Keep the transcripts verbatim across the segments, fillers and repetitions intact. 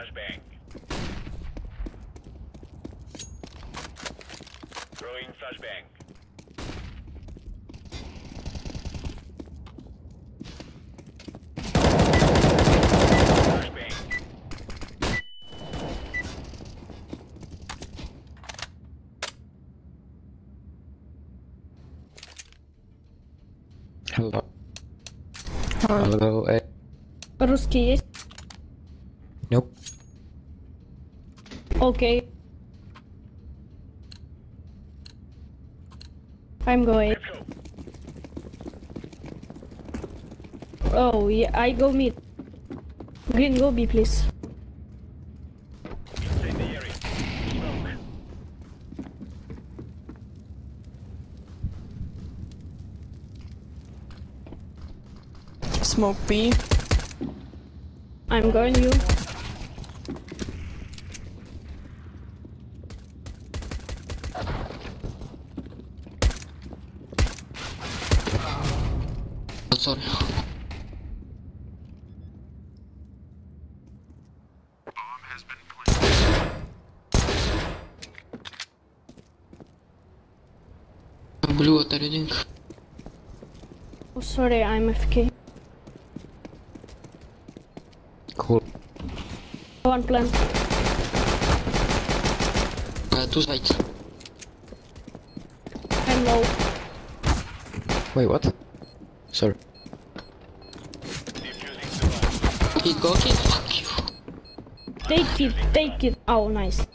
flashbang. Throwing flashbang. Flashbang. Hello. А, Hello. eh, Русский есть? Nope. Окей. I'm going. Let's go. Oh, yeah, I go mid. Green, go B, please. Incendiary. Smoke. Smoke B. I'm going you. Oh, sorry. Blue at the reading. Oh, sorry, I'm F K. Cool. One plant. Uh, two sides. I'm low. Wait, what? Sorry. Defusing device. Kid, go kid. Fuck you. Take it, take it. Oh, nice.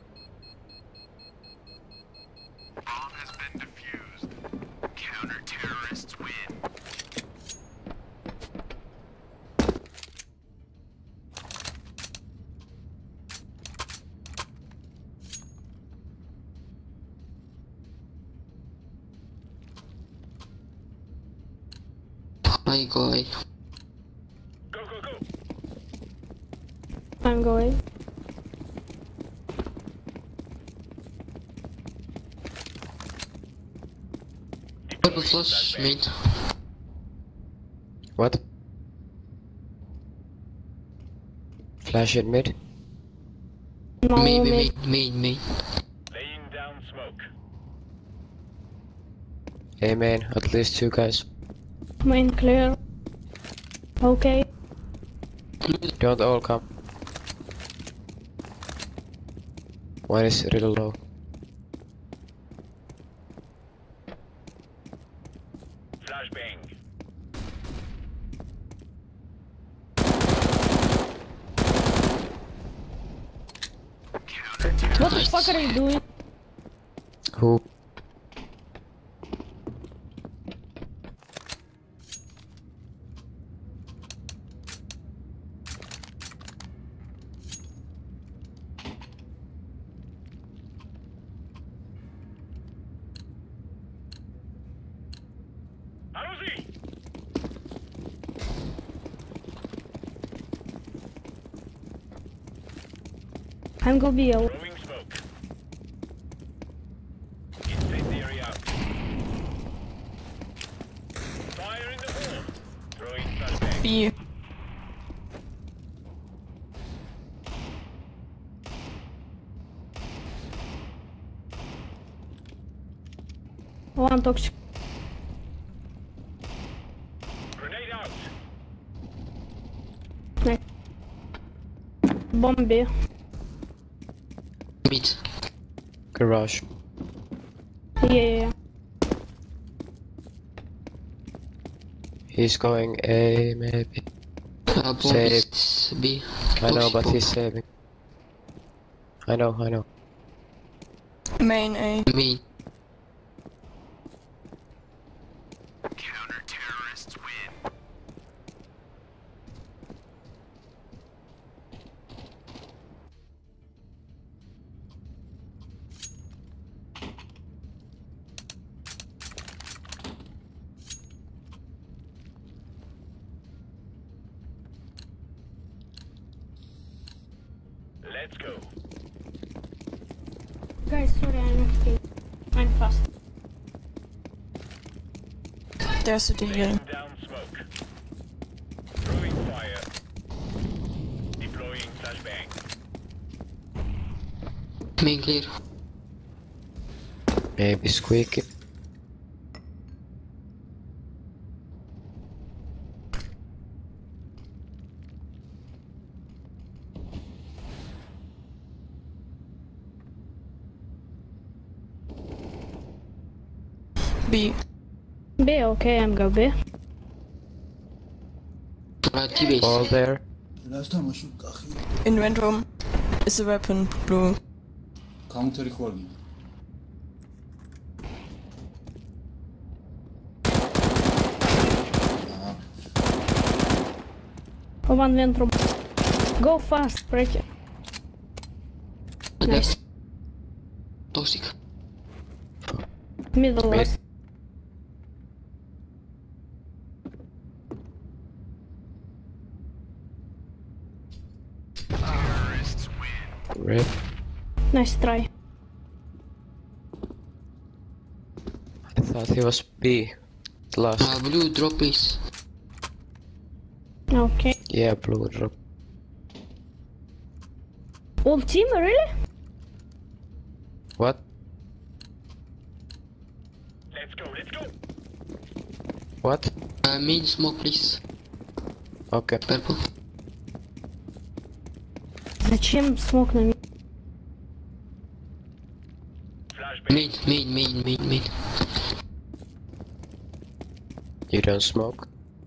Bomb has been defused. Counter-terrorists win. I go. I. Go, go, go. I'm going. Purple flash main. What? Flash in mid. No, Main, main, mid. main, main, main. Laying down smoke. Hey man, at least two guys. Main clear. Okay. Don't all come. One is really low. Flashbang. What the fuck are you doing? Who? Aruzi! I'm gonna be out. Throwing smoke. Incendiary out. Fire in the hole. Throwing flashbang. B. One toxic. Grenade out. Bomb B. Mid. Garage. Yeah, yeah, yeah. He's going A maybe. Uh, bomb Save. is B. I know, Push, but push. he's saving. I know, I know. Main A. Main. Counter-terrorists win. Let's go. Guys, sorry, I'm F K. I'm fast. There's a D here. Laying down smoke. Throwing fire. Deploying flashbang. Main clear. Maybe squeaky. B. B, okay, I'm go B. Uh, T-base. All there. راستا مشوك أخي In vent room is a weapon. Blue. كاونتر خورگی One vent room. Go fast, pretty. Left. Toxic. Middle Mid. last. Terrorists win. Rip. Nice try. I thought he was B. The last. Uh, blue drop base. Okay. Yeah, blue drop. All team, really? What? Let's go, let's go. What? Uh, main smoke please. Okay. Purple. Зачем смог на меня? Flashbang. Main, main, main, main, main. You don't smoke?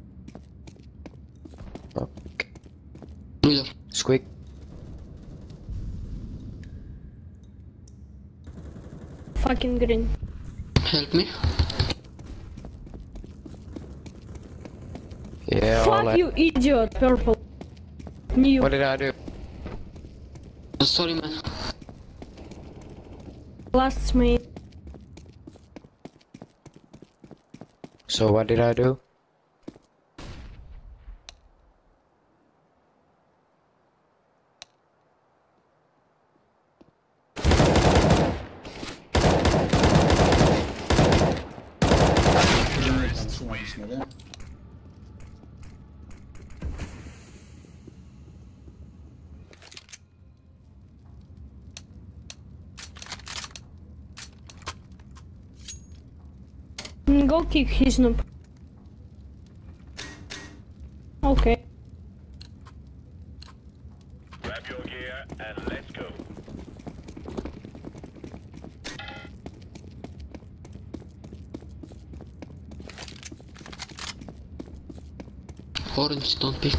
Okay. Blue door. Squeak. Fucking green. Help me. Yeah, all Fuck I- you, idiot, purple. New. What did I do? Uh, sorry man. Last main. So what did I do? شما بسمله Mm, Go kick his noob. Okay. Grab your gear and let's go. Orange, don't pick.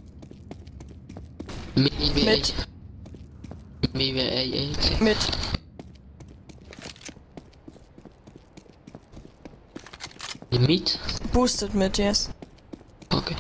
Maybe Mid. A. Maybe A, A. Mid. Mid? Boosted mid, yes. Okay.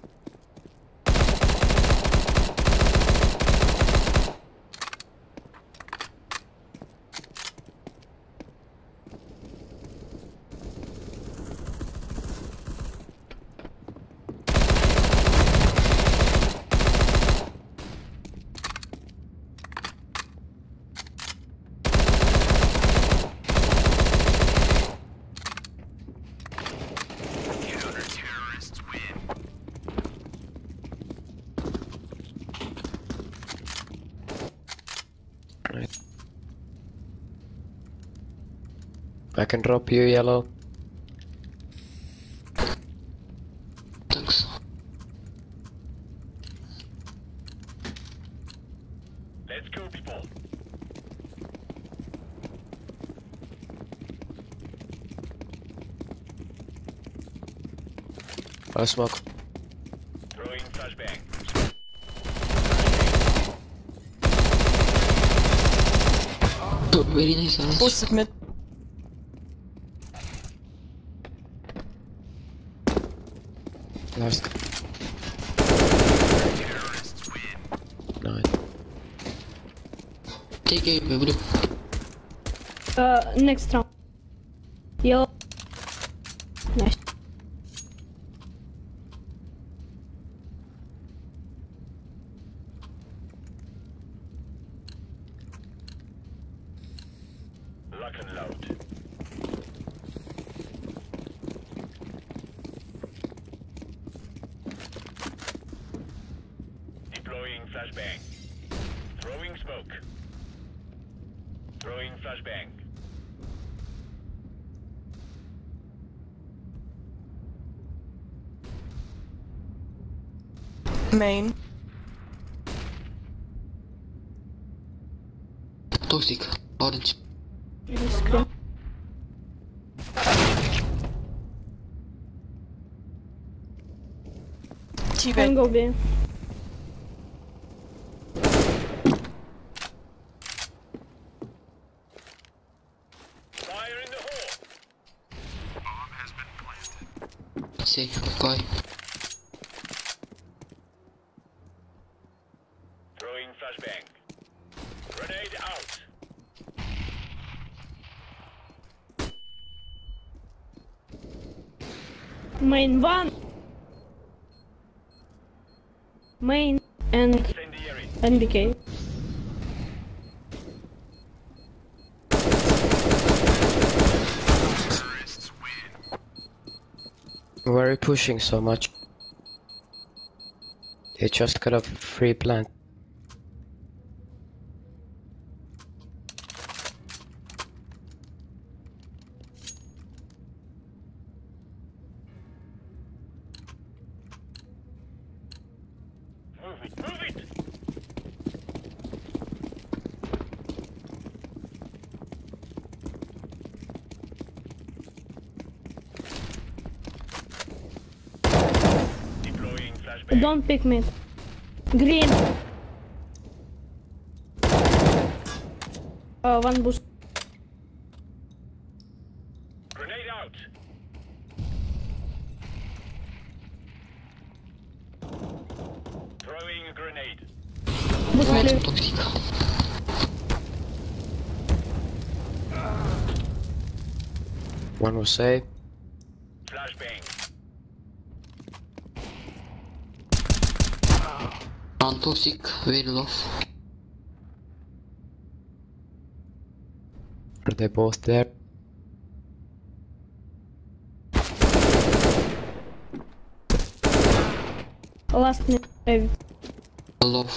Counter-terrorists win. Right. I can drop you yellow. Thanks. Let's go, people. I smoke. Throwing flashbang. Oh, very nice, Alex. Boosted mid. Last. Terrorists win. Nice. Take A, blue. Uh, next round. Yellow. Nice. Lock and load. Deploying flashbang. Throwing smoke. Main. Toxic. Orange. This green. Can T-Bag. go B. Fire in the hole. Bomb has been planted. Say, guy. Throwing flashbang. Grenade out. Main one. Main and Incendiary. N B K. Terrorists win. Why are you pushing so much? They just got a free plant. Move it. Move it. Deploying flashbang. Don't pick me. Green. Uh, one boost. Grenade out. Throwing a grenade. Boost Right, clear. toxic. One was A. Flashbang. One toxic. Very low. Are they both there? Last minute. Maybe. Low.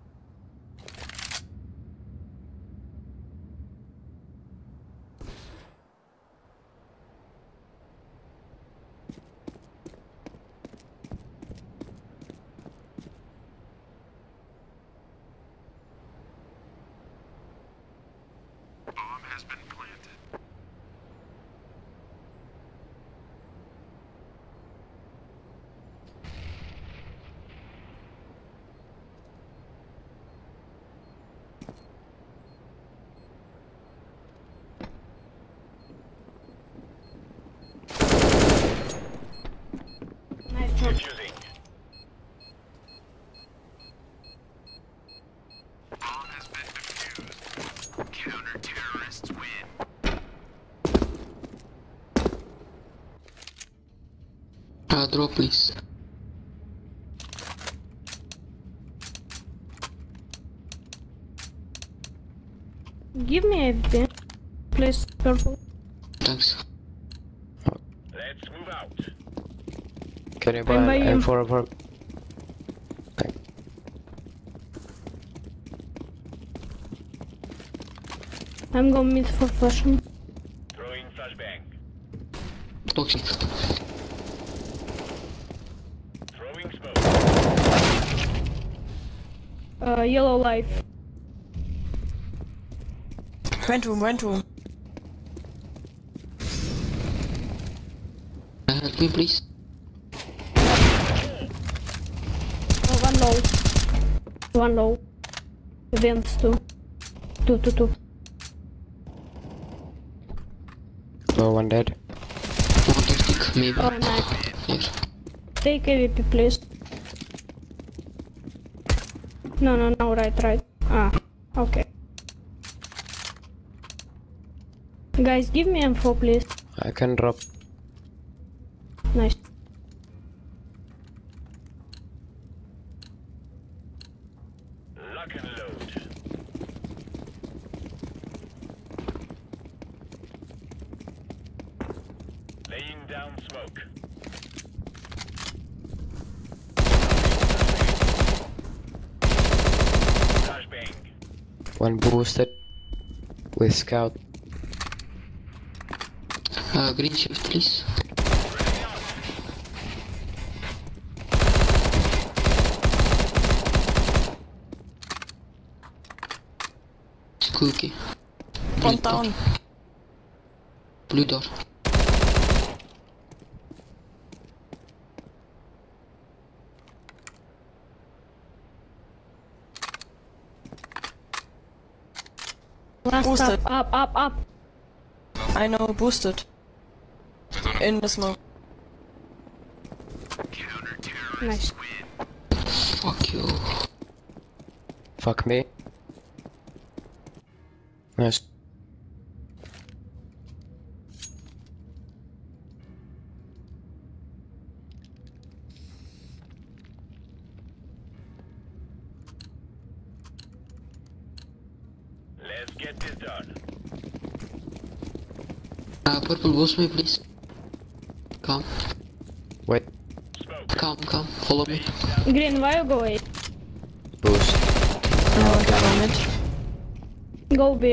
Bomb has been planted. Nice job. Defusing. Bomb has been defused. Counter-terrorists win. Uh, drop please. Give me a B. Please, purple. Thanks. Let's move out. Can you buy I'm an buying- M four for? Thank- I'm going mid for flashing. Throwing flashbang. Toxic. Throwing smoke. Uh, yellow life. Rent room, rent room. Uh, help me please. Oh, one low. One low. Vents two. Two, two, two. Oh, one dead. One toxic. Maybe. Oh, nice. Here. Take A V P, please. No, no, no, right, right. Ah, okay. Guys, give me M four, please. I can drop. Nice. Lock and load. Laying down smoke. Flashbang. One boosted. With scout. Uh, green shift please. Grenade out. Cookie. One Blue down. door. Blue door. Last Boosted. up, up, up, up. I know, boosted. In the smoke. Nice. Fuck you. Fuck me. Nice. Let's get this done. Uh, purple, boost me, please. Come, Wait. Smoke. come, come. Follow me. Green, why you go A? Boost. I want to go mid. Go B.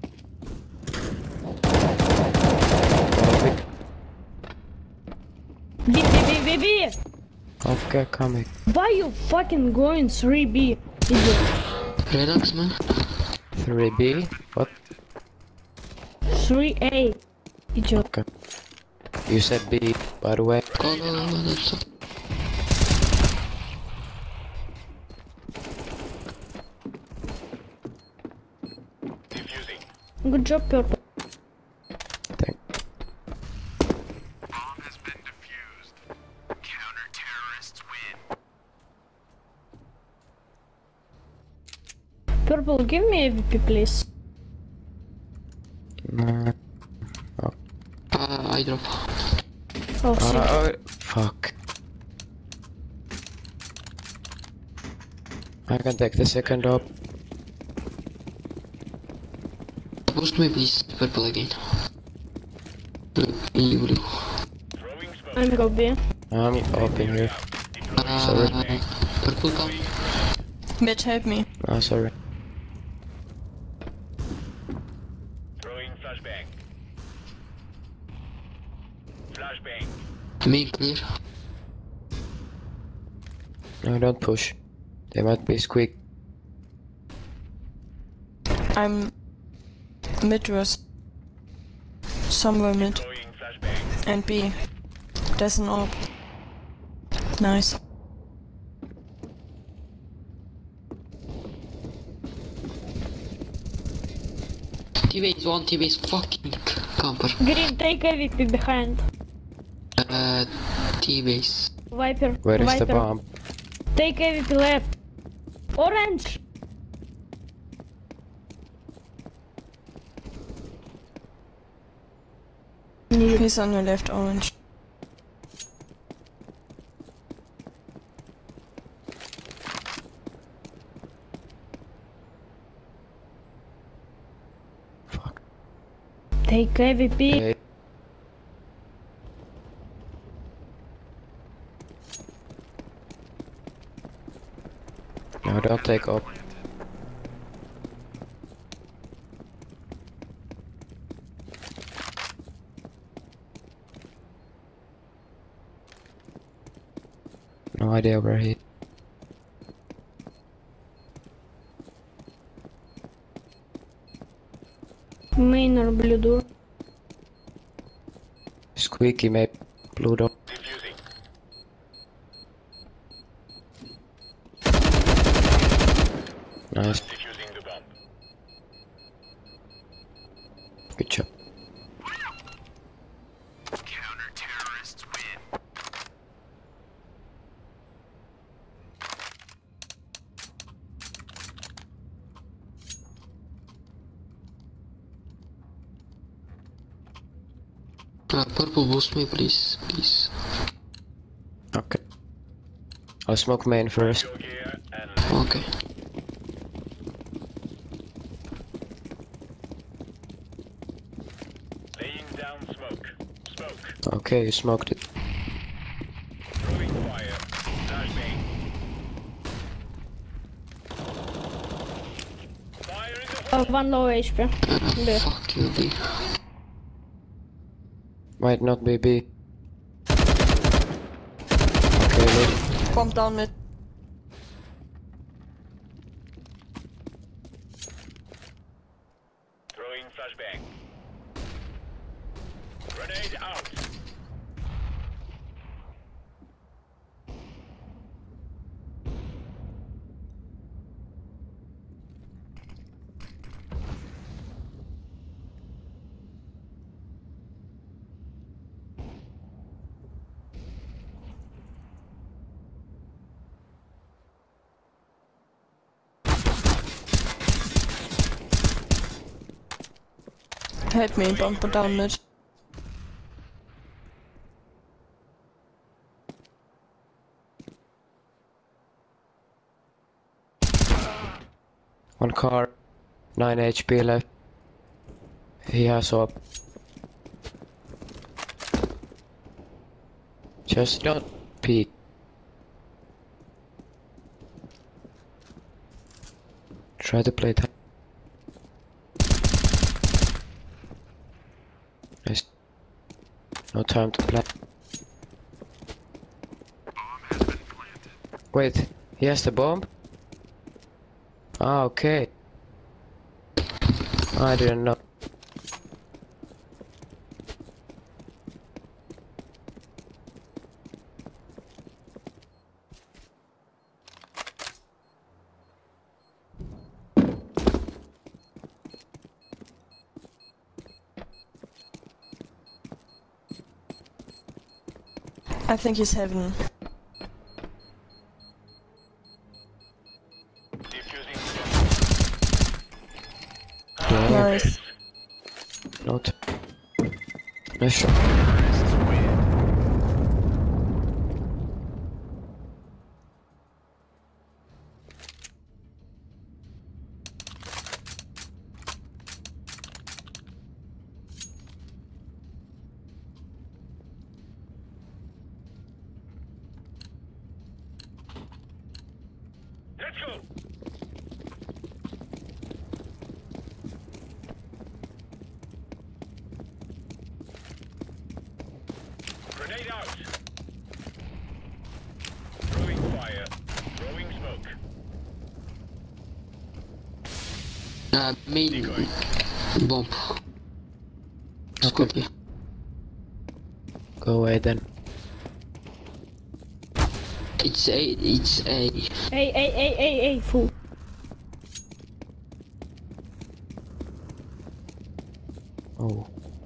B, B, B, B, B. Okay, coming. Why you fucking going three B? Idiot. Relax, man. three B? What? three A. Idiot. Okay. You said B, by the way. Go, go, go, go. That's okay. Defusing. Good job, Purple. Thank. Bomb has been defused. Counter-terrorists win. Purple, give me A V P, please. Uh, Uh, I drop. Oh, shit. uh, fuck. I can take the second up. Boost me, please. Purple again. Blue, blue, blue. Throwing smoke. I'm go B. I'm up in here. Uh, purple, come. Mid, help me. Oh, sorry. Throwing flashbang. Flashbang. Main clear. No, don't push. They might be squeak. I'm mid was somewhere mid Throwing flashbang. and B. There's an orb. Nice. T-base, one T-base, fucking camper. Green, take A V P behind. Uh, T-base. Viper. Where is Viper. the bomb? Take A V P left. Orange. He's on your left, orange. Fuck. Take A V P. Hey. No, don't take up. No idea where he. Main or blue door. Squeaky, maybe. Blue door. Defusing. Nice. Defusing the bomb. Good job. Counter-terrorists win. Uh, purple, boost me, please, please. Okay. I'll smoke main first. Go gear and Okay. laying down smoke. Smoke. Okay, you smoked it. Throwing fire. Flashbang. Fire in the hole. Uh, one low H P. Uh, B. fuck you, B. Might not be B. Okay, mid. Bomb down mid. Grenade out. Help me, bumper down mid. One car, nine H P left. He has up. Just don't peek. Try to play that. Nice. No time to play. Wait, he has the bomb? Ah, okay. I didn't know. I think he's heaven. Defusing. Yeah. Nice. Not. Nice shot. Terrorists win. Let's go. Grenade out. Throwing fire. Throwing smoke. Uh, main Decoy. bomb. Okay. Scorpion. Go away then. It's a, it's a. Hey, hey, hey, hey, hey, fool. Oh.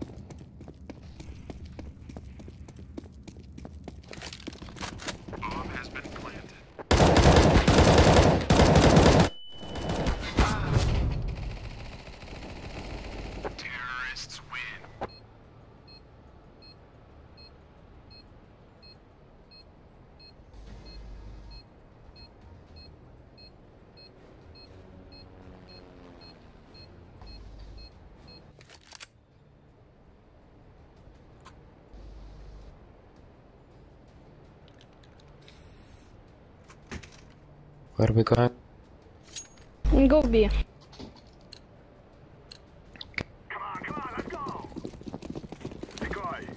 Bomb has been planted. Terrorists win. Where are we going? Go B. Come on, come on, let's go. Decoy.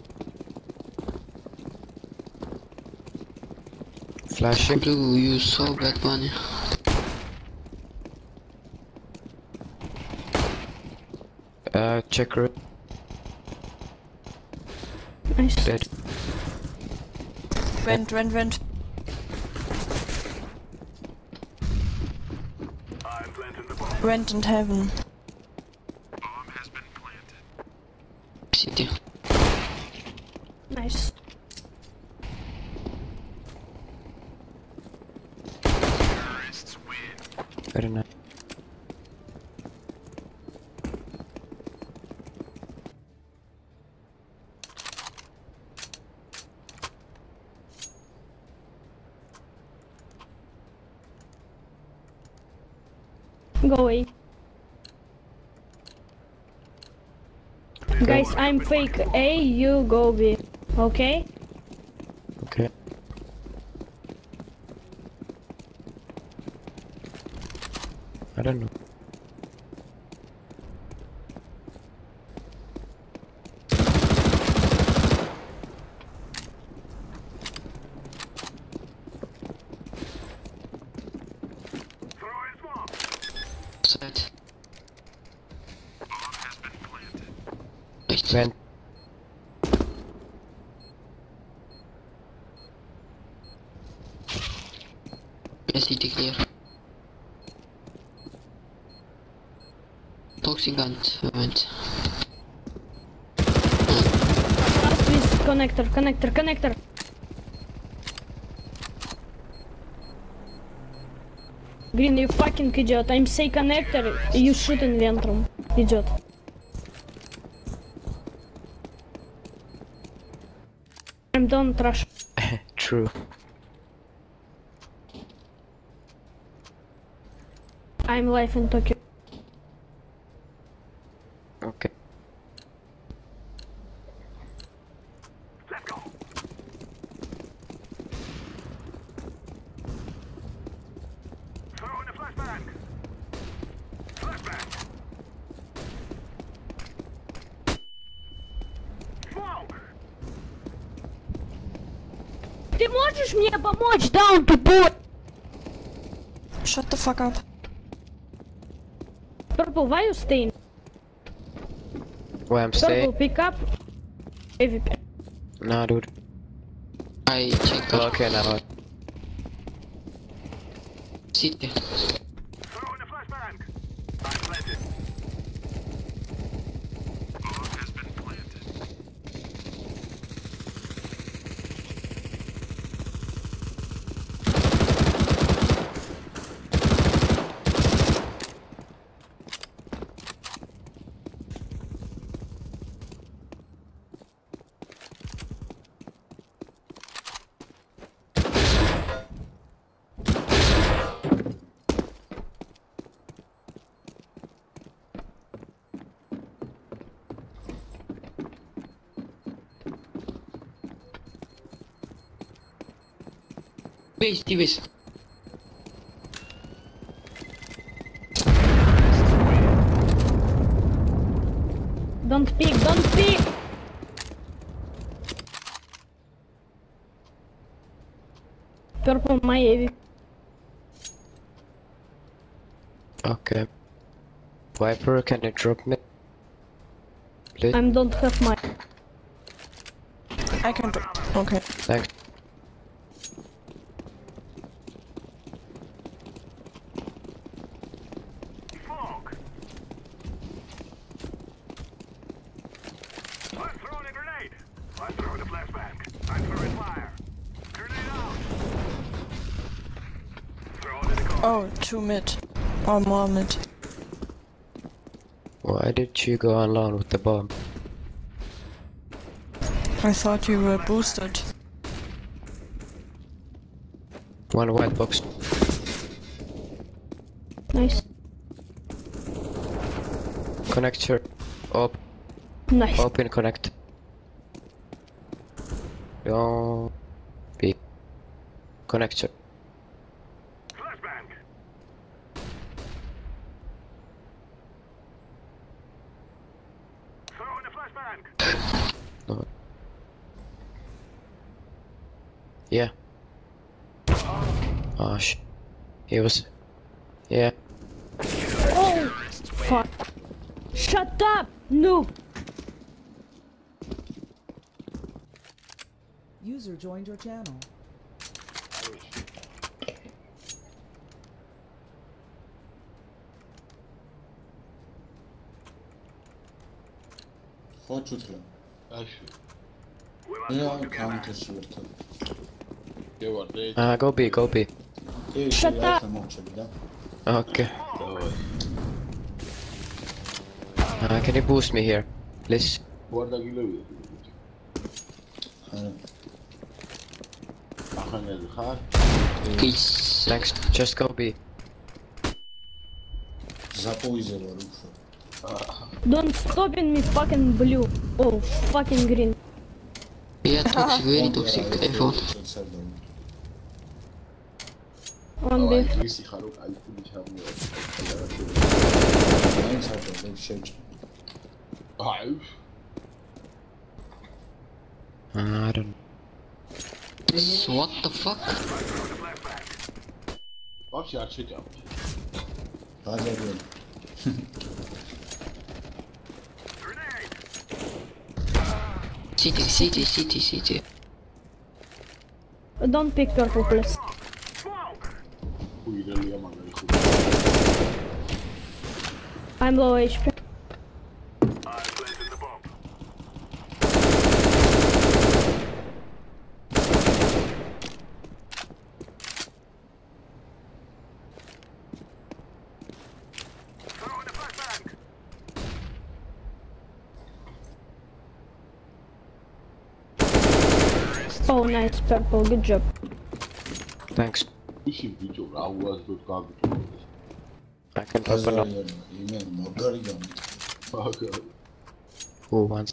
Flashing. Blue, you saw Bad Bunny. Uh, check route. Nice. Dead. Vent, vent, vent. I'm planting the bomb. Vent and heaven. Bomb has been planted. City. Nice. Terrorists win. Very nice. Go A. Guys, I'm fake A, you go B. Okay? Okay. I don't know. Throwing smoke. Side. Bomb has been planted. Wait. Vent. City clear. Toxic gun went. Last with connector, connector, connector. Green, you fucking idiot. I'm say connector, you shoot in Ventrum. Idiot. I'm done trash. True. I'm live in Tokyo. Okay. Let's go. Throw in the flashbang. Flashbang. Smoke. Ты можешь мне помочь, down to boy? Shut the fuck up. Purple, why you staying? Where I'm Purple, staying? pick up. A V P. Nah, dude. I check out Okay, now. City. Throw in the flashbang. I planted. Bomb has been planted. Base, T-base. Don't peek, don't peek! Purple, my A V P. Okay. Viper, can you drop me? Please? I don't have my. I can do. Okay. Thanks. Smoke. Let's throw in a grenade. Let's throw in a flashbang. I'm throwing fire. Grenade out. Throw in the car. Oh, two mid. Or more mid. Why did you go alone with the bomb? I thought you were boosted. One white box. Nice. Connector. Op. Nice. Open connect. Don't be. Connector. Flashbang. Throw in a flashbang. No. Yeah. Oh sh. He was. Yeah. Oh! Fuck. Shut up, noob! User joined your channel. خود شد خیلی We یا must work together. کانتر شورت Uh, go B, go B. ای Shut شیعه up. تمام شد Okay. Uh, can you boost me here, please? Peace. Thanks. Just go B. زپویزه رو روش Don't stop in me fucking blue. Oh, fucking green. Yeah, toxic, very toxic. Careful. One B. این سر داره شیج Uh, I don't. So what the fuck? غازه بیل City, city, city, city. Don't pick purple, please. Smoke. I'm low H P. I'm placing the bomb. Throwing the flashbang. Oh, nice purple. Good job. Thanks. İşim gücü Rahuaz dört K gücü. I can Az open daha up. yani. Yemin magari geldi. Bak Who wants?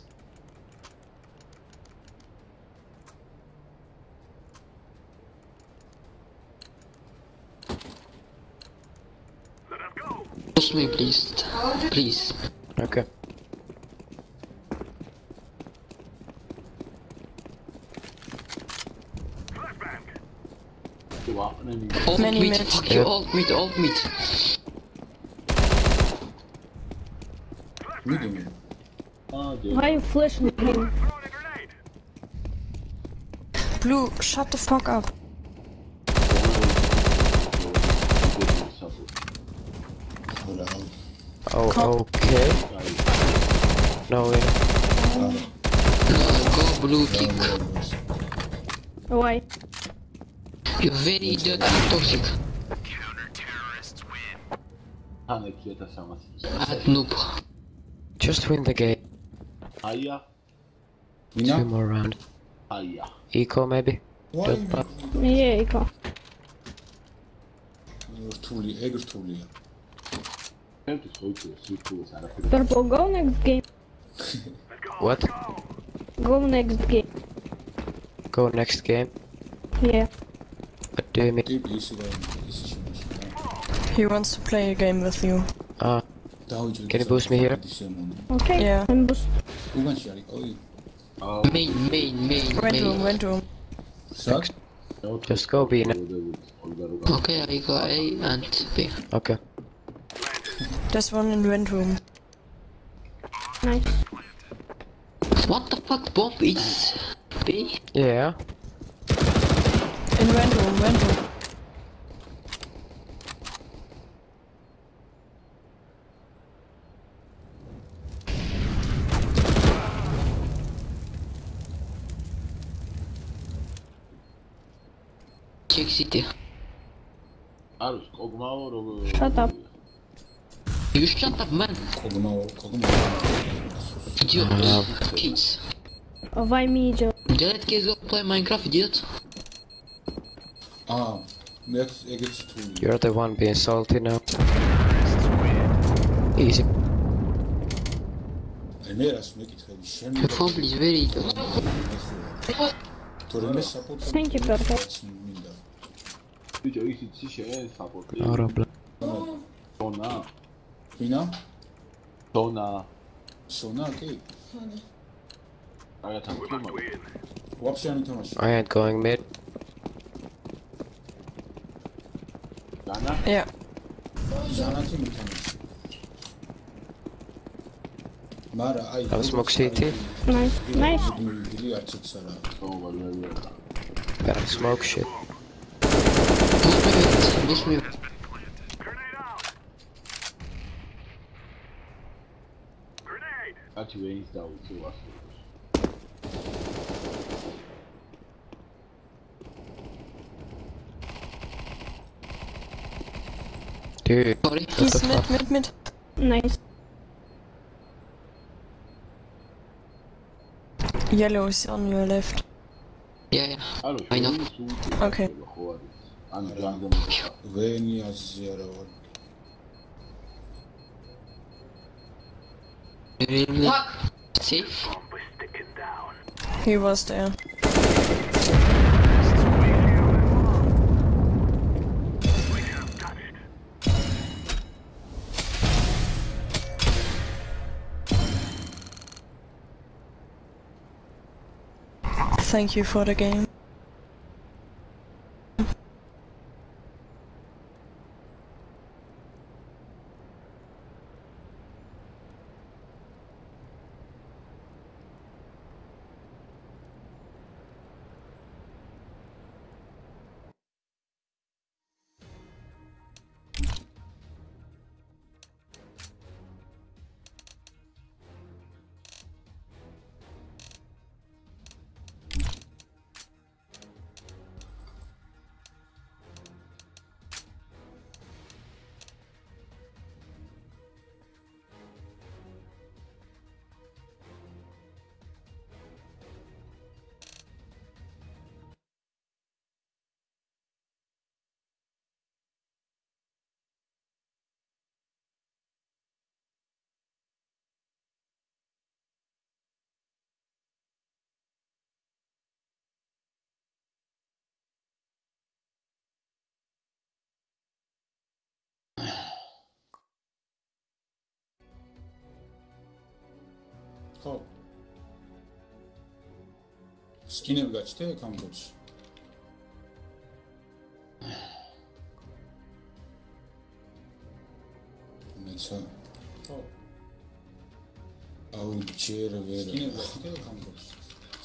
Let us go. Boost me, please. Please. Okay. Flashbang. şu vapen en iyi. Alt Many mid, minutes. fuck you, alt mid, alt mid. Ne demiyor? Aa Why are you flashing him? Throwing a grenade. Blue, shut the fuck up. Böyle al. Oh, okay. No way. Al. No, go blue kick. Why? You're very dirty and toxic. Tane kiyata saması. Bad noob. Just win the game. Hayya. Two Mina? more rounds. Hayya. Eco maybe. Why? Just pop. Yeah, you go. Rtuli, eg rtuli. Hem tu soytu, soytu sana. Purple, go next game. What? Go next game. Go next game. Yeah. What do you mean? Deyip iyisi var. İyisi şimdi. He wants to play a game with you. Ah, Daha önce Can you boost me here? Okay. Yeah. I'm boost. Ugan şari. Oy. Main, main, main, Rent room, main. rent room. Sak. just go B now. Okay, I go A and B. Okay. There's one in rent room. Nice. What the fuck, bomb is B? Yeah. In rent room, rent room. Check city. Arus, kogmao rogo. Shut up. You shut up, man. Koguma o. Koguma. Idiot. Ah. Kids. Oh, why me, Joe? Let kids go play Minecraft, idiot. Aa. Net eg rtuli. You're the one being salty now. Easy. Emeras mekითხები შენ Your phone is very idiot. თორემე საპორტი Thank you, Purple. მინდა Bicho, isi şişe support. No problem. Sona. მინა Sona. სონა კი Aga tam kim var? вообще არ ითამაში I ain't going mid. Yana. Yeah. ჟანათი მითამაში მარა აი I'll smoke C T. Nice. Nice. მივილი არც ეც არა Oh, var var var. Gotta smoke shit. Boost me, boost me. Grenade out. Grenade. Kaç veins daha ulti var. Dude, Sorry. what He's the mid, fuck? mid, mid. Nice. Yellow is on your left. Yeah, yeah. Arus, I know. Okay. Ano canım. ვენი აზი არა ვარ Really? Safe? Bomb is sticking down. He was there. We have done it. Thank you for the game. ხო სკინები გაჩნდა კამბოჯში მეცა ხო აუ ჯერ ვერ სკინები გაჩნდა კამბოჯში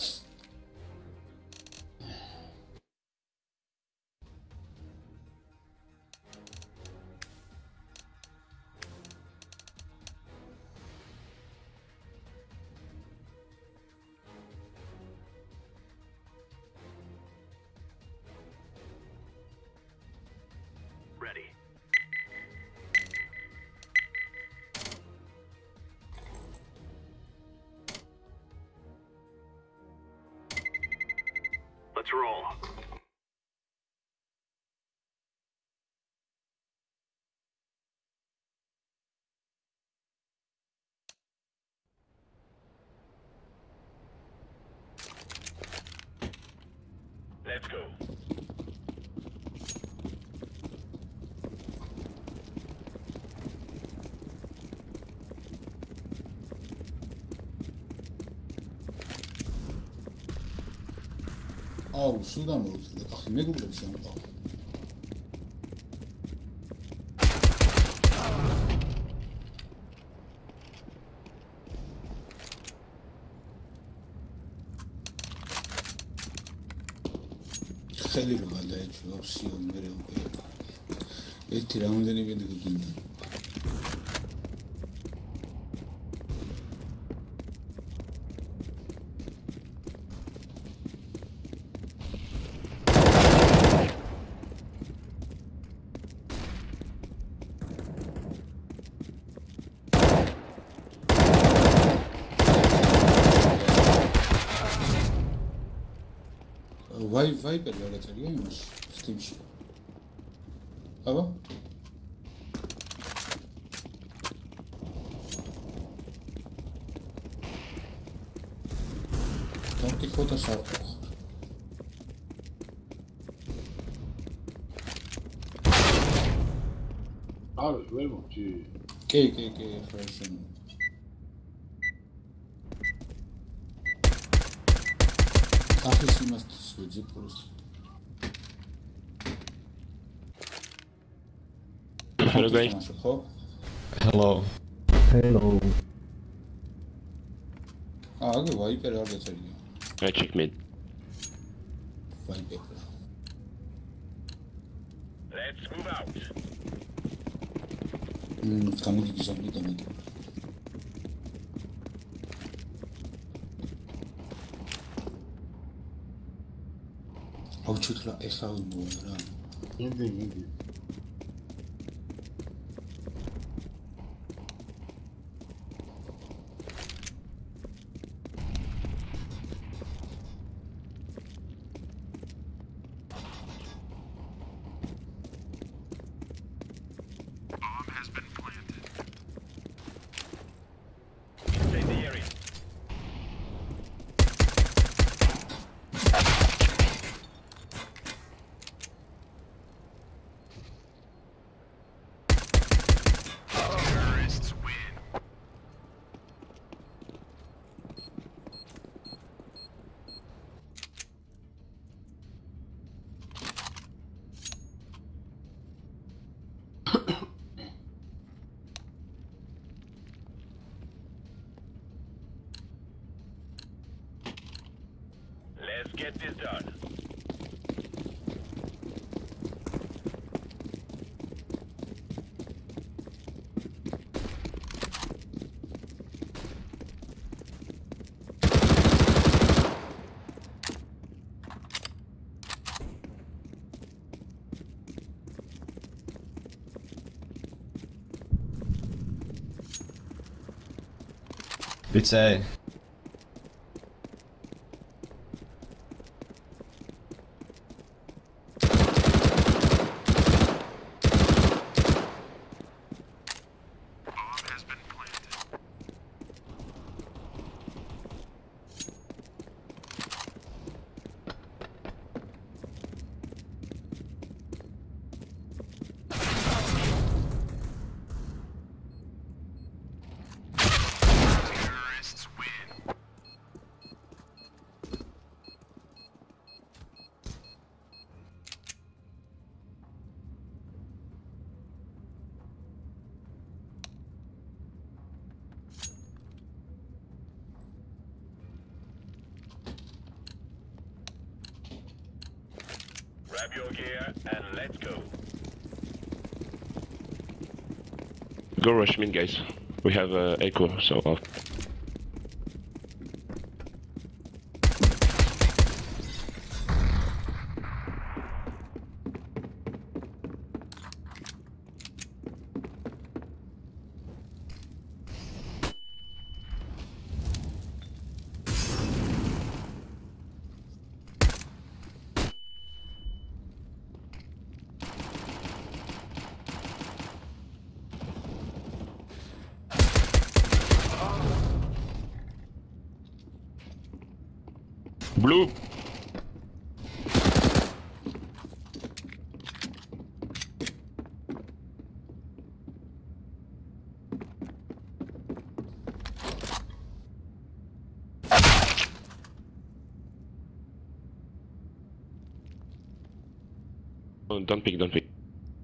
Ready. Let's roll. Let's go. აუ სულ დამოუწდა ახლა მეგობრებს ამყავ ხელი რო გადაეჭვა ვსიო მე უკვე ერთი რაუნდენი ვინდა გიგინდა Vai, vai per la razzeria, ma stimci. Ava? Tanti foto sarko. Ah, lo juego, sí. Che, che, che, fashion. Ахис имас сведжи просто. Hello guys. Hello. Hello. Ah, aগে ভাইপের আর গেছে কি? I check mid. ভাইপের. Let's move out. হুম, কামুদি কি জানি তো নাকি? აუ ჩუთლა ეხლა მოვა რა. ინდი, ინდი. Bomb has been planted. Incendiary. Terrorists win. Let's get this done. It's A. Bomb has been planted. Terrorists win. Grab your gear and let's go. Go rush mid, guys. We have uh, echo, so off. Blue. Oh, don't pick, don't pick.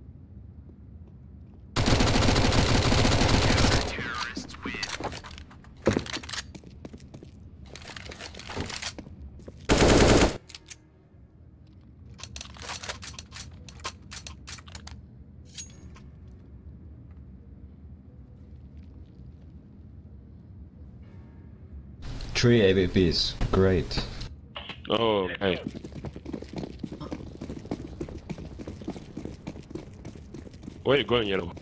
Three A V Ps, great. Oh, okay. Where are you going, Yellow?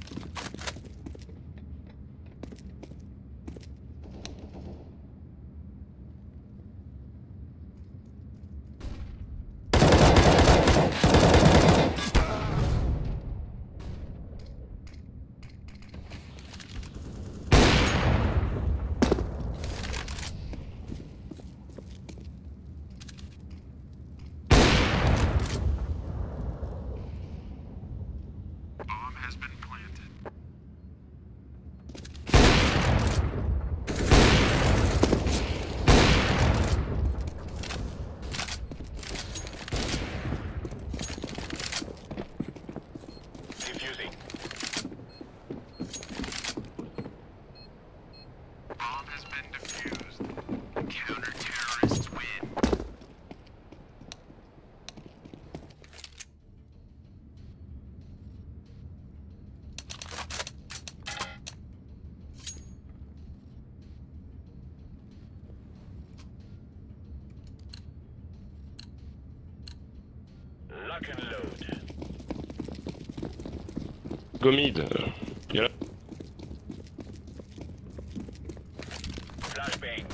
Lock and load. Go mid. Yellow. Flashbang.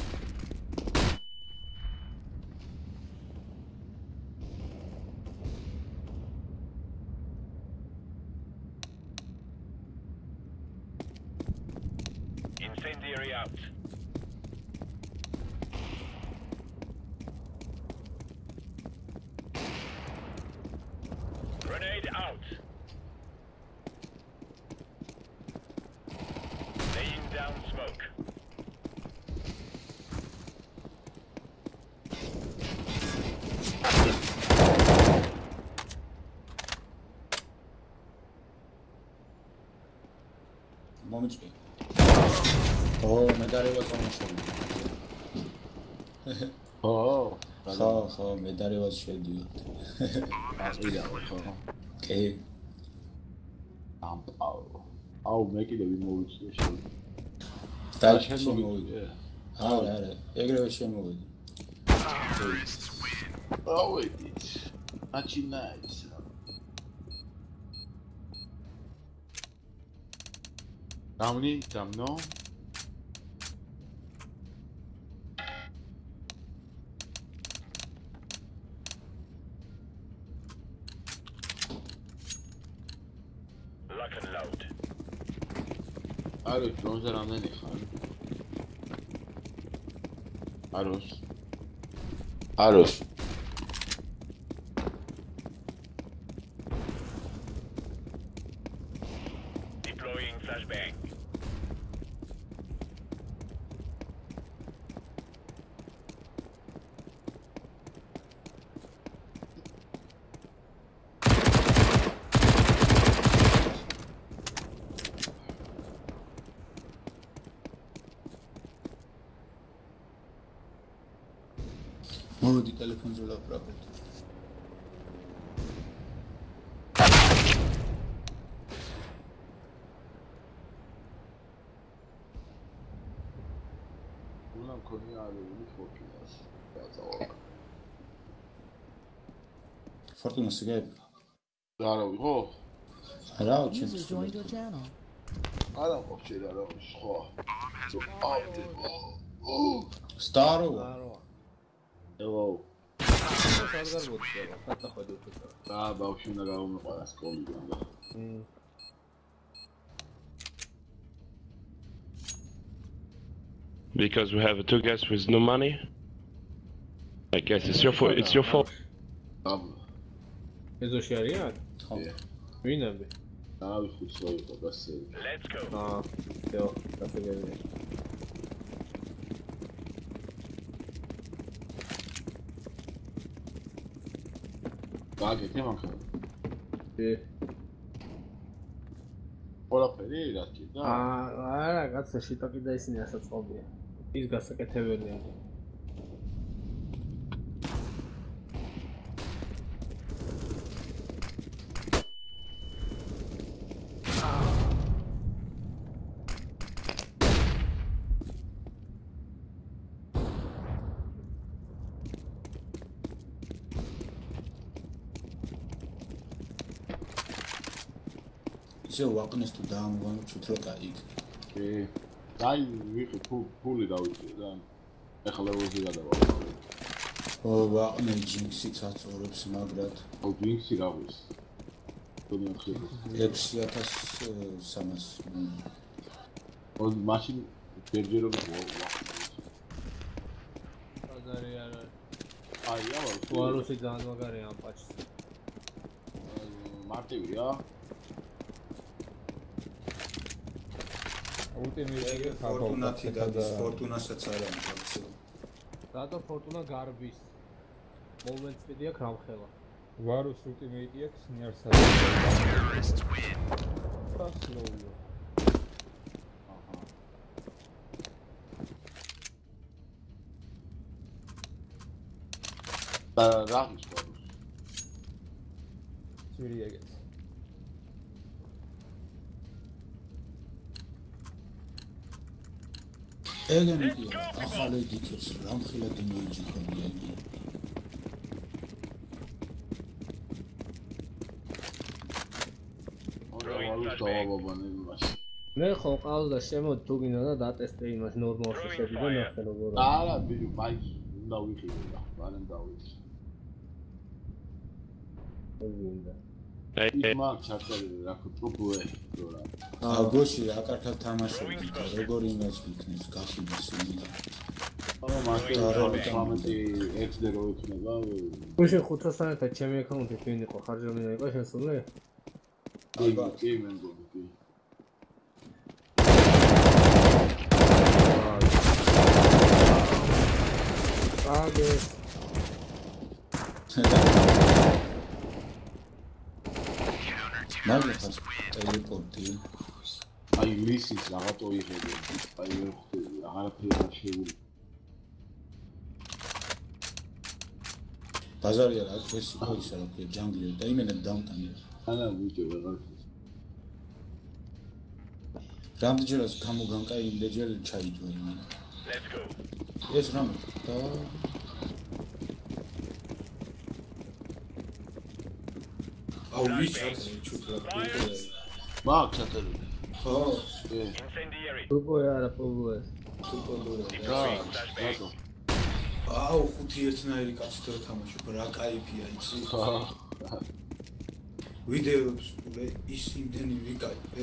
Incendiary out. Grenade out. Laying down smoke. Moment. Oh, medali was on the shoulder. Oh, خا خا medali was scheduled. Okay. Um, oh, I'll make it a remote station. Taş şey mi oldu? Hayır hayır. Egre bir şey mi oldu? Oh, it is. Actually nice. How many? Tam no? Lock and load. Arus, vamos a la manejar. Arus. Arus. Deploying flashbang. Move the telephone to the property. Fortuna Sigab. Daro, ho. Rao, User joined your channel. არა ყოფში რა რა ხო Staro. ელო სადგარ მოწევა ხატა ხედავ თუ და ბავშვი უნდა გამომიყარა სკოლიდან და Because we have two guys with no money. I guess it's your fault. It's your fault. ეზოში არიან? ხო. ვინები? დავი ხუსო იყო გასე. Let's go. აა, იო, გასაგებია. გაგეთე მანქანა. ე. ყველაფერი რა კიდე? აა, არა, კაცო, შიტაკი და ისინი ასაწყობია. ის გასაკეთებელია. ისე ვაყნეს თუ დაამოვანოთ რა კაი. კი. დაი ვიყი ფული დავიწე და ეხლა ლეველზე გადავალ. ო ვაყნე ჯინქსიც აწორებს მაგრად. ო ჯინქსი რა ვის? თუნდაც ხება. ექვსი ათას სამას. ო მაშინ ჯერჯერობით ვა. ბაზარი არა. აი ავა. უაროსი ძალიან მაგარია ამ პაჩს. მარტივია. ულტიმეიტი ფორტუნათი და ფორტუნასაც არა მქონე. რატო ფორტუნა გარბის? მომენტს კიდია კრამხელა. ვაროს ულტიმეიტი აქვს ნიარსად. ფასლოუიო. აჰა. და რაღის ვაროს. ძვირი ეგეც. ეგენი ახალი დიქებს რამხელა დიმეიჯი ხონია იგი. მე ხო ყავს და შემოდი თუ გინდა და დატესტე იმას ნორმალში შედი და ნახე როგორ არა. არა, მაინც უნდა ვიყიდე და მანამ დავიწყე. გინდა. Hey, მაგ ჩაწერილი რა ხო ტრუბლე რა. აა გოში რა კარგად თამაშობდი და როგორ იმას გიქნეს გახიდეს იმედა. აა მაგ მომენტი ექს-დე რო იქნება. გოში ხუთასთან ერთად ჩემი აკაუნტი ვინ იყო ხარჯამინა იყო შესული? აი კი მე მგონი კი. აგეს მაგას ტელეპორტი აი ლისის რაღაცო იღებენ აი ვერ ხვდები აღარაფერი არ შეგვიძლია ბაზარია რა ეს იყო ისა რა ქვია ჯანგლი და იმენა დამტანია ანა ვიჯო ვეღარ რამდენჯერაც გამოგანკა იმდენჯერ ჩაიდვა იმენა Let's go. ეს რამე და აუ ვიჩაძე ჩუტლა მაგ ჩაწერილი ხო Incendiary. რუბოე არა პობუე რა რატო აუ ხუთი ერთნაირი კაცი თორე თამაშობ რა кайფია იცი ვიდეოებს ვე ის იმდენი ვიკაიფე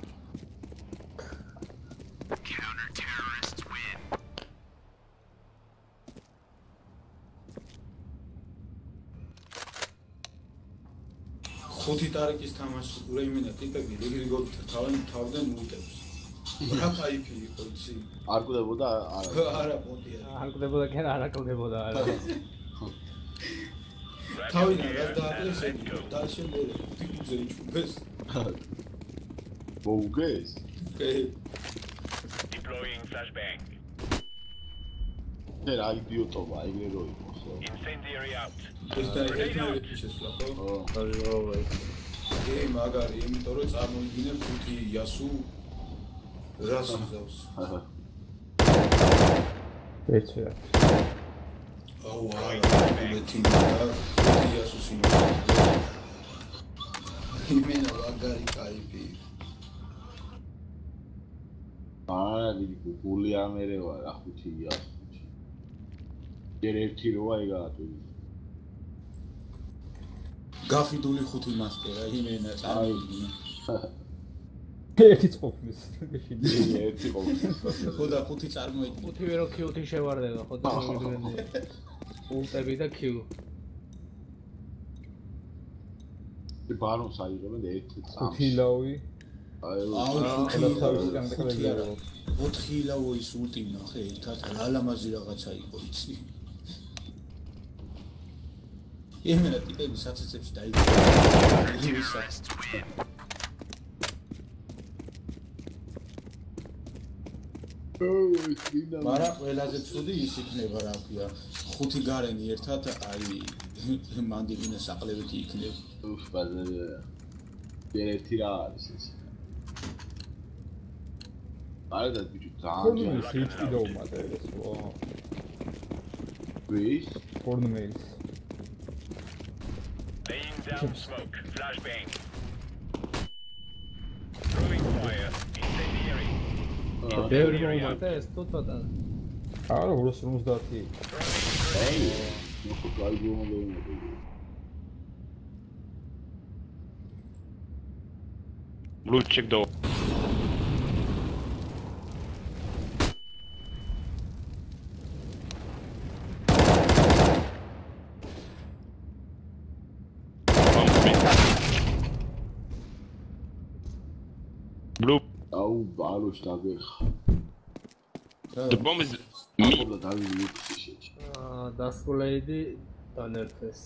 ხუთი ტარიკის თამაში ურა იმენა ტიპები რეგრიგობით თავენ თავდან უტევს რა кайფი იყო იცი არ გდებოდა არა არა პონტია არ გდებოდა კი არა გდებოდა არა თავინა რა დააკლეს და შემდეგ ტიპზე იჩუბეს ბოუგეს კი Deploying flashbang. და რა იდიოტობა ეგრე რო იყოს Incendiary out. ეს და ერთმანეთი შესვლა ხო ხო კი მაგარი იმიტომ რომ წარმოიდგინე ხუთი იასუ რას იზავს ეცი რა. აუ არა, მეტინა და იასუსი. იმენა ვაგარი кайფი. არა, დიდი გული ამერე ვარ, ახუთი იასუსი. ჯერ ერთი როა იგაათო. გაფიდული ხუთი მასტერა, იმენა წავიდი. ერთი ყოფნის. ერთი ყოფნის. ხოდა ხუთი წარმოიდგინე. ხუთივე რო Q-თი შევარდება, ხო და მოვიდნენ. ულტები და Q. ბანოს აიღებენ ერთი წამს. ხუთი ლავი. აუ ოთხი ლავოის ულტი ნახე, ერთად რა ლამაზი რაღაცა იყო, იცი? იმენა ტიპები საცეცებში დაიგო. მარა ყველაზე ცუდი ის იქნება რა ქვია ხუთი გარენი ერთად აი მანდილინა საყლებით იქნება უფ ბაზარია ერთი რა არის ეს არა და ბიჭო ძალიან შეიძლება დაუმატებდეს ვა ვის ფორნმეილს Laying down smoke. Flashbang. Throwing fire. Incendiary. ბევრი მომატე ეს თუ ცოტა. არა ორას ორმოცდაათი. აი, ნუ გაიგონდა. Blue check door. Blue. აუ, ბალოშ დაგეხა. The bomb is me. აა, დასრულეიდი დანერფეს.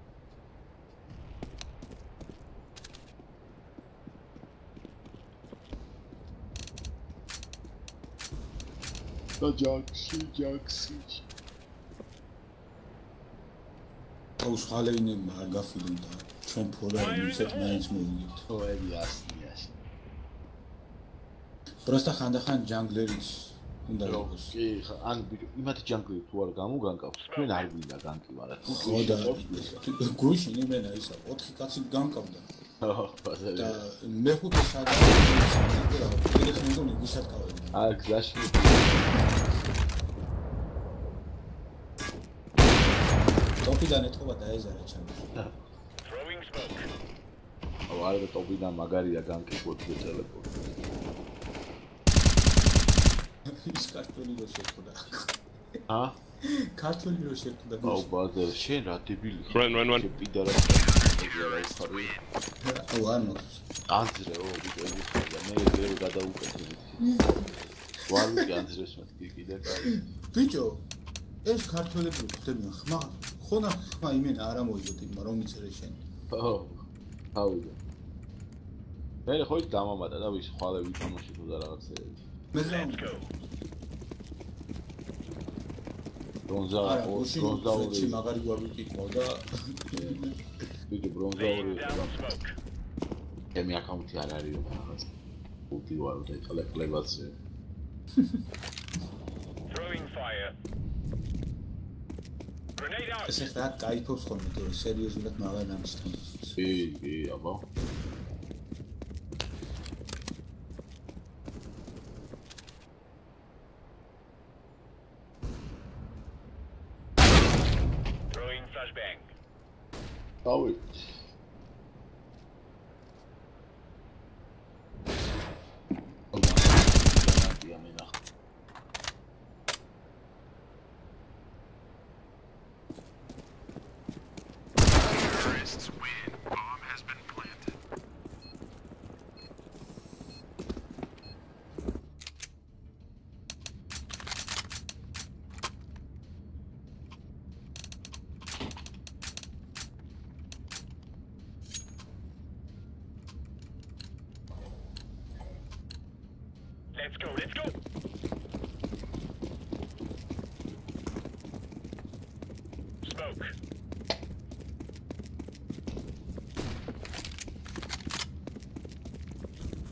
და ჯაქსი, ჯაქსი. აუ, ხალეინებმა არ გაფილმდა. ჩვენ ფორაი მიცეთ მაინც მოვიგეთ. ო, ები ასნიას. Просто ხანდახან ჯანგლერიც უნდა იყოს. კი, ან იმათ ჯანგლერი თუ არ გამოგანკავს, თქვენ არ გვინდა განკი, მაგრამ თუ ხო და გუშინ იმენა ისა ოთხი კაცი განკავდა. აჰა, ბაზარი. და მეხუთე სადაა, ეგეთ მოგონი გისატკავენ. აა, გზაში. ტოპიდან ეთქობა დაეზარა ჩემს. Throwing smoke. აუ, არა და ტოპიდან მაგარია განკი ხუთი ტელეფონი. ის კარტული რო შეხვდა. ა? კარტული რო შეხვდა. აუ ბაზარ, შენ რა დებილი ხარ? Run, run, run. პიდა რა. რა ის ხარ? აუ ანუ. ანძრე, ო, ბიჭო, ის ხარ. მე ეგრევე გადაუკეთე. ვარდი ანძრეს მეთქი კიდე კარი. ბიჭო, ეს კარტულები რო ხდებიან, ხმა, ხონა ხმა იმენ არ ამოიგოთ იმ რომ იწერე შენ. ო, ავიდა. მე ხო ის დამამატა და ვის ხვალე ვითამაშე თუ და რაღაცეები. Let's go. Bronza, bronza ური მაგარი გვარი ყავდა. ვიდეო bronza ური. ჩემი აკაუნტი არ არის რაღაც. უთი ვარ და ეხლა კლებაცე. Throwing fire. Grenade out. ეს ხა кайფობს ხოლმე თუ სერიოზულად მაგარი ამისთან. კი, კი, აბა. Flashbang. Oh, it. Terrorists win. Bomb has been planted. Let's go, let's go. Smoke.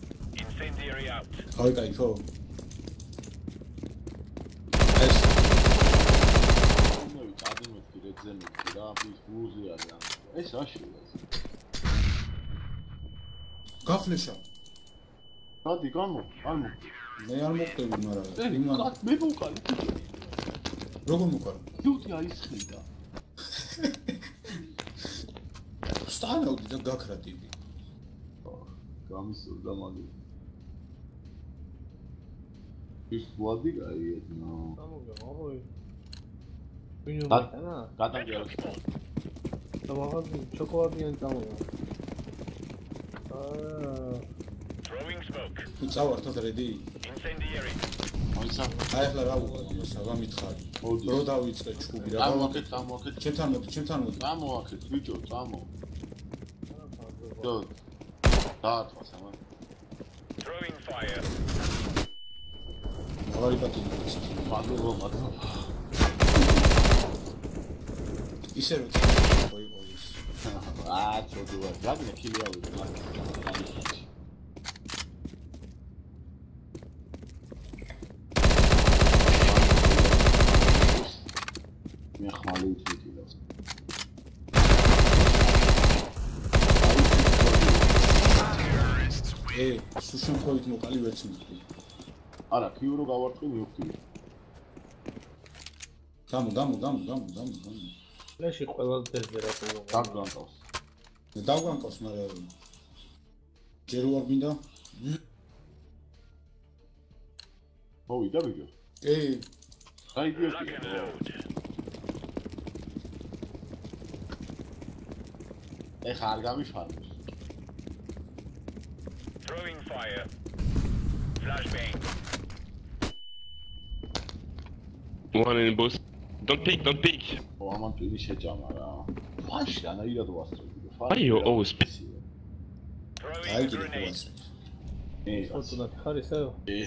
Incendiary out. Hi, guy, go. Yes. ზემოთ რა ის ბუზი არის ამ ეს აშულა გაფლეშა გადი გამო გამო მე არ მოხდები მაგრამ იმან მე მოვყალი როგორ მოვყალი თუთი აისხიდა სტანავდი და გაქრა ტიპი გამისურდა მაგი ის ვადი გაიეთნა გამოგე ვინო მეტანა გადაგიარო და მაგარი შოკოლადიანი წამოვა აა Throwing smoke. წავართოთ რედი Incendiary. აისა აი ახლა რა ვუყო ამას აღარ მითხარი რო დავიწყე ჩხუბი რა გამოვაკეთ გამოვაკეთ ჩემთან მოდი ჩემთან მოდი გამოვაკეთ ბიჭო წამო დო დაატყვა სამა Throwing fire. მაგარი პატინი მაგრო მაგრო ისე რო ყოი ყოი ის აა ცოდვა რადგან ქილი ავიღე მე ხმალი უთვითილავს ე სულ შემთხვევით მოყალი ვერც მიხდი არა ქიურო გავარტყი მივხვდი გამო გამო გამო გამო გამო გამო ფლეში ყველაზე დეზე რა თქმა უნდა დაგგანყავს დაგგანყავს მაგრამ ჯერ ვარ მინდა მოვიდა ვიდეო ე აი დიოქი ეხა არ გამიფარმოს Throwing fire. Flashbang. One in boost. Don't peek, don't peek. ო ამან პირი შეჭამა რა ფაში ანაირად ვასწრები Why you always peek? აი კიდე ყავს ე ფოტონა ხარისა ე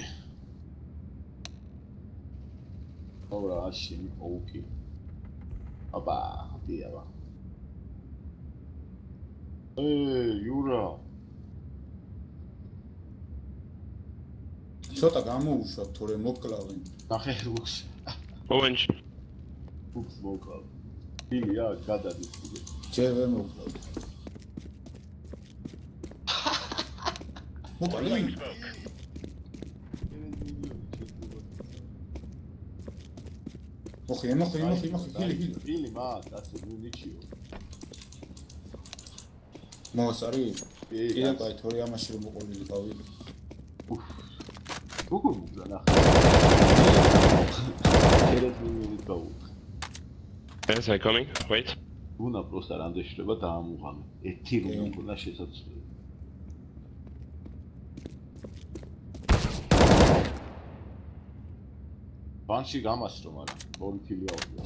ora ashimi okay აბა დიაბა ე იურა ცოტა გამოუშვა თორე მოკლავენ ნახე ლუქს Orange. ლუქს მოკლავ ილია გადადის ჯერ ვერ მოკლავ მოკლავ მოხი მოხი მოხი მოხი ჰილი ჰილი ჰილი მა დაცი ნიჩიო მოსარი კიდე კაი თორე ამაში რომ მოყოლილი ყავი როგორ მოგდა ნახე ერედმინი გაუ Yes, I'm coming. Wait. უნდა პროსტა რამდეშრება დაამუღამე ერთი რომ უნდა შესაძლებელი ბანში გამასრო მაგრამ ორი თილი აუგია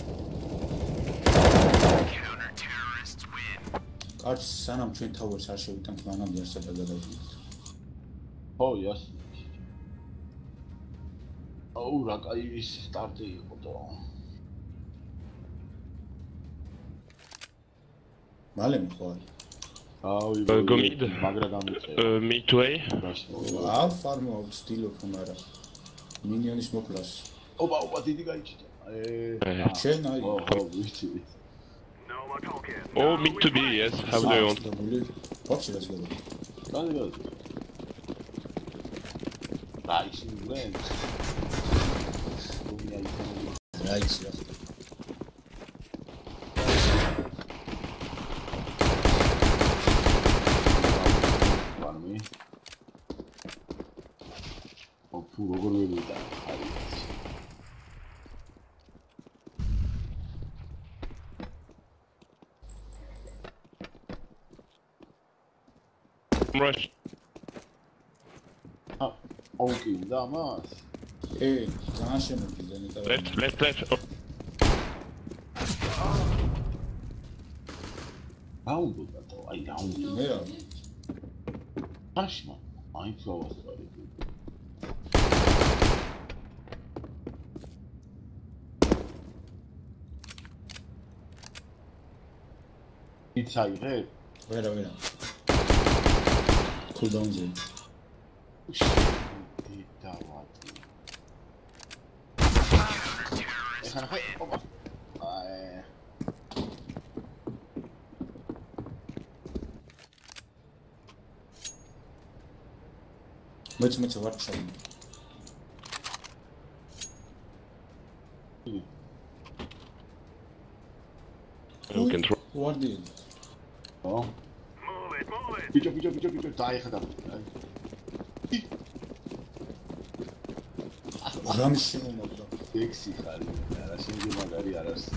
კარც სანამ ჩვენ თავებს არ შევიტანთ მანამდე არ სადაგადავდით ო იას აუ რა კაი ის სტარტი იყო და მალე მოხარ აუ Go mid. მაგრა გამოიწე Mid to A. აა ფარმო სტილო ფუნარა მინიონის მოკლას ოპა ოპა დიდი გაიჭიდა ე შენ აი ო ვიცი Oh, mid to B, yes. How do you want? Вообще разговор. Ладно, ладно. Райс, блин. У меня есть. Райс, я. Ладно. О, фу, როგორი და არის. Rush. Ah, okay, da mas. Ey, ძალიან შემოგვიდა ნეტა. Left, left, left. Oh. აუნდოდა თო, აი აუნდო. მე რა. აშმა, აი ფლოვასტარი. იცაიღე? ვერა, ვერა. Cooldown-ზე. დავატი. ეხლა ხა, ოპა. აი. მეც მეც ვარ ჩაი. You can throw. What did? Oh. Bicho, bicho, bicho, bicho, daai khadam. Aram შემომაგდა. ექსი ხარი, არა შენზე მაგარი არ არის.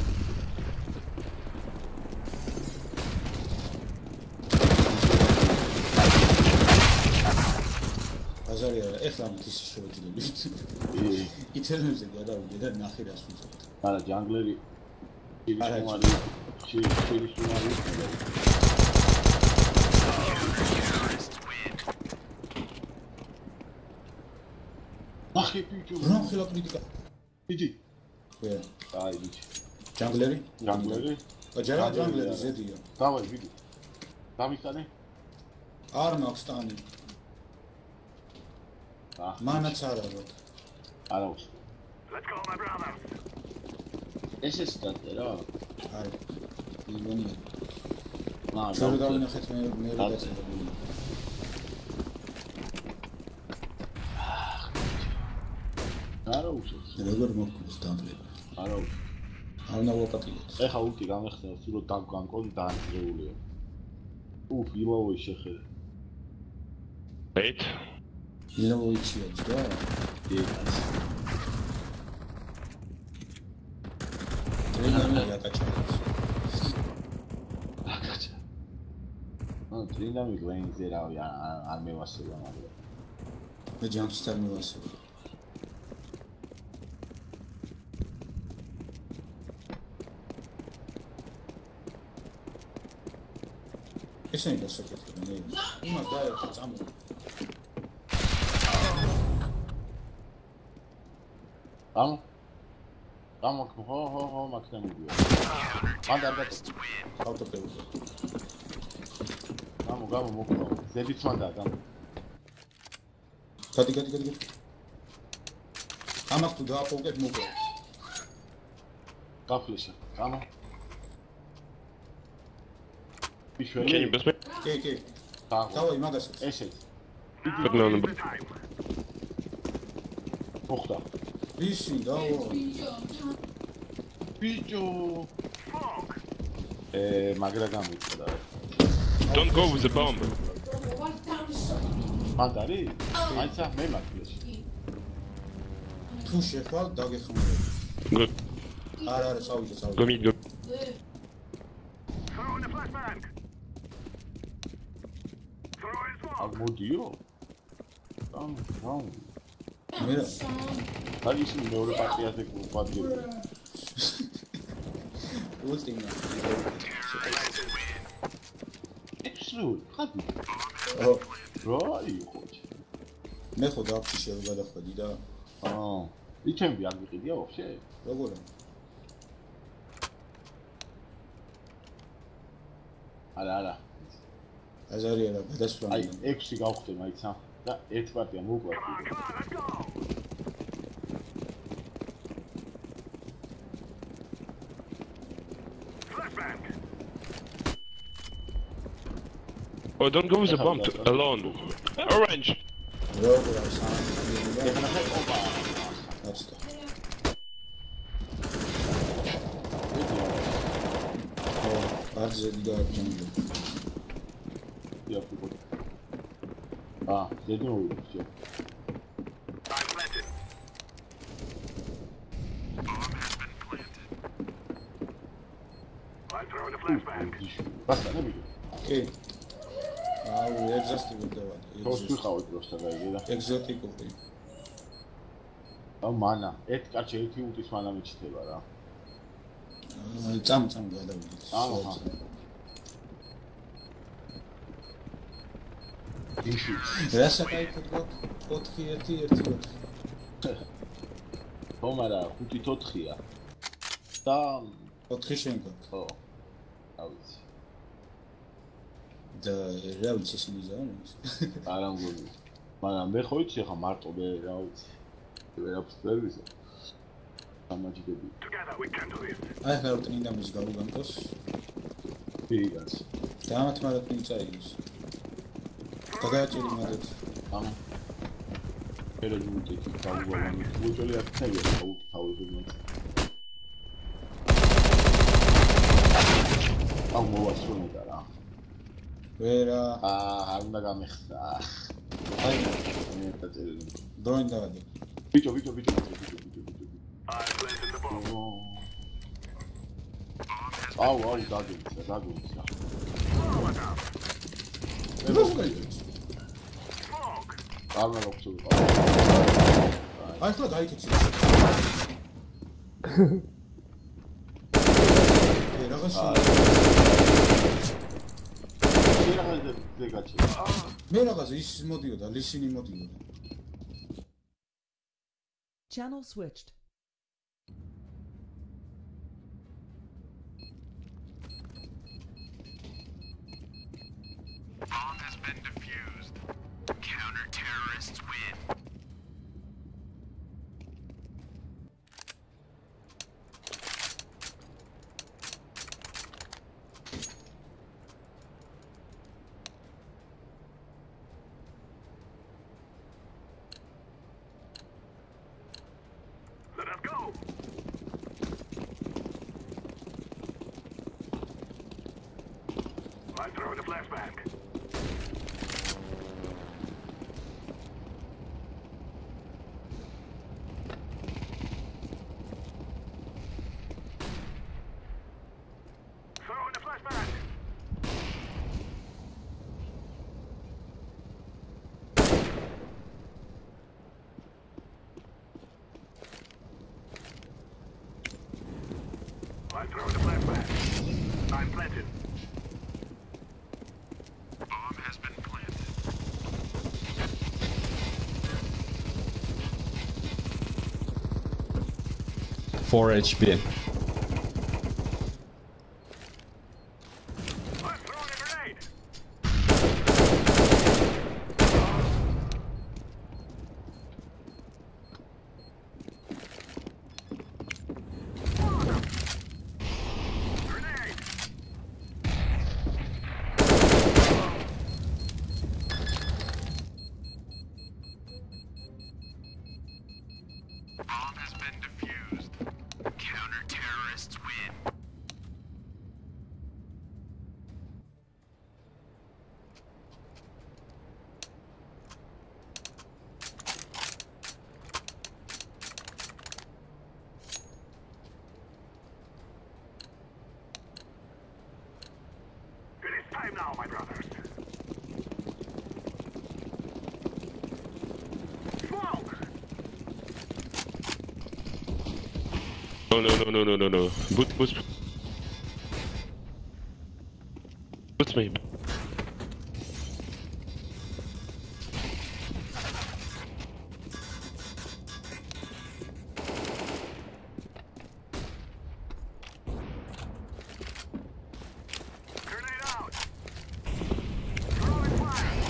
აზარია, ეხლა მთის შევეძლებით. ითელებზე გადავიდე და ნახე რას ვუწევთ. არა, ჯანგლერი არა არის. She finished one. Ах, я пью. Ром хила критика. Иди. Э, ай, иди. Джанглери? Джанглери. Аджара джанглери зедия. Давай, иди. Давистане? Армакстани. А, манацара вот. Араус. Let's go, my brother. ეს ეს დაწერა? არა. იგონია. აა, შევი დავინახეთ მე მე რა დაწერა. არა უშავს. როგორ მოგვდის დამლება? არა უშავს. არ უნდა ვაპატიოთ. ეხა ულტი გამეხსენე, სულ დაგგანკონ დაანძრეულია. უფ, ილოვი შეხედე. Wait. ილოვი ჩიაც და? დიახ. ტრინამი აკაჩავს. აკაჩა. ანუ ტრინამი გვენზე რავი არ მევასება მაგრამ. მე ჯანკს არ მევასება. ესენი დასაკეთებია მე. იმას დაერქვა წამო. ამ ამ ხო ხო ხო მაქსიმუმია. მანდ არ გატო. ავტოპილოტი. გამო გამო მოკლა. ზედიც მანდა გამო. გადი გადი გადი. ამას თუ დააპოვგებ მოკლა. გაფლეშა. გამო. Can you best me? კი კი. დავაი მაგას. ესე. No, no. მოხდა. Bicho, dawa. Bicho. Eh, magra gamitra. Don't go with the bomb. Mandari? Aitsa me makles. Tu shefal dagexmare. Good. Ara ara savide savide. Go mid go. Throw in the flashbang. Throw in smoke. Agmodio. Tam, tam. Mira. Dar isso no meu partido com o quadro. Última. Excellent. Rápido. Oh. Right. მე ხო დაფში შევგადახვედი და აა იჩემი არ მიყიდია ვაფშე? როგორ? არა არა. აზარია რა გადასვლა. აი ექვსი გავხდე მაიცა და ერთ პარტია მოუყვარ. Oh, don't go with the bomb to, alone. Orange. როგორ არის სამი? ეხლა ხე ოპა. აცდა. ო, არზე დააჭიმდა. იაფი. აა, ზედი მოვიდა. ბასა ნებიო. კი. აუ, ეგზასტი ვიდეო. თოს ვიყავით პროსტა გაიგე და ეგზოტიკური. აუ მანა, ერთ კაცი ერთი უტის მანა მიჩნდება რა. აი, წამ წამ გადავიდეთ. აჰა. ისი. რასაკაიქოთ გვაქვს ოთხი ერთი ერთი ოთხი. ხომარა ხუთი ოთხია. და ოთხი შენ გვაქვს. ხო. ავიცი. და რა ვიცი ისინი ზაუნებს. არა მგონი. მაგრამ მე ხო იცი ხა მარტო მე რა ვიცი. ვერაფერს ვერ ვიცი. ამაჯდები. აი ხა რუტინი დამის გავუგანკოს. ფიგას. და ამათ მარათნი წაიგოს. გადააჭირი მაგათ. ამ. Era muito aqui, tá o balão. Vou te olhar para ele, tá o tá o do Ah, o meu assunto, cara. Vera. Ah, ainda ga mexer. Ai, tá dele. drone da. Vídeo, vídeo, vídeo, vídeo, vídeo, vídeo. Au, au, da gülüyor, da gülüyor. Nasıl kayıyorsun? Alma yoksa. Ayakla daha iyi geçiyor. Merhaba. Merhaba 내가 지금. Merhaba, iş modu da, listening modu da. Channel switched. Bomb has been defused. Counter-terrorists win. Let us go. I'm throwing a flashbang. Throwing a flashbang. I'm throwing a flashbang. I'm planted. Bomb has been planted. four H P. I'm throwing a grenade. Grenade. Bomb has been defused. Counter-terrorists win. It is time now, my brothers. Smoke! No, no, no, no, no, no, no. Boot, boost. Boost me. Grenade out! Throwing fire!